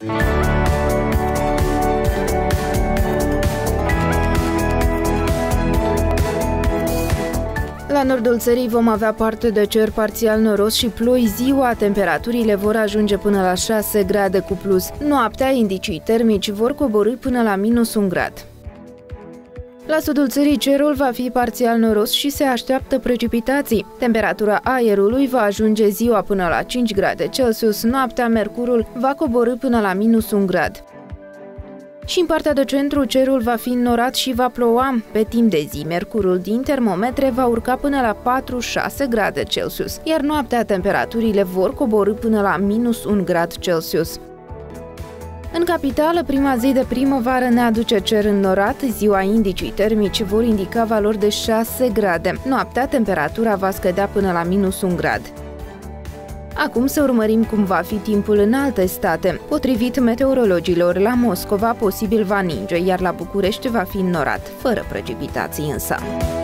La nordul țării vom avea parte de cer parțial noros și ploi ziua, temperaturile vor ajunge până la 6 grade cu plus. Noaptea, indicii termici vor coborî până la -1 grad. La sudul țării cerul va fi parțial noros și se așteaptă precipitații. Temperatura aerului va ajunge ziua până la 5 grade Celsius, noaptea mercurul va coborî până la -1 grad. Și în partea de centru, cerul va fi înnorat și va ploua. Pe timp de zi, mercurul din termometre va urca până la 4-6 grade Celsius, iar noaptea temperaturile vor coborî până la -1 grad Celsius. În capitală, prima zi de primăvară ne aduce cer înnorat, ziua indicii termici vor indica valori de 6 grade. Noaptea, temperatura va scădea până la -1 grad. Acum să urmărim cum va fi timpul în alte state. Potrivit meteorologilor, la Moscova posibil va ninge, iar la București va fi înnorat, fără precipitații însă.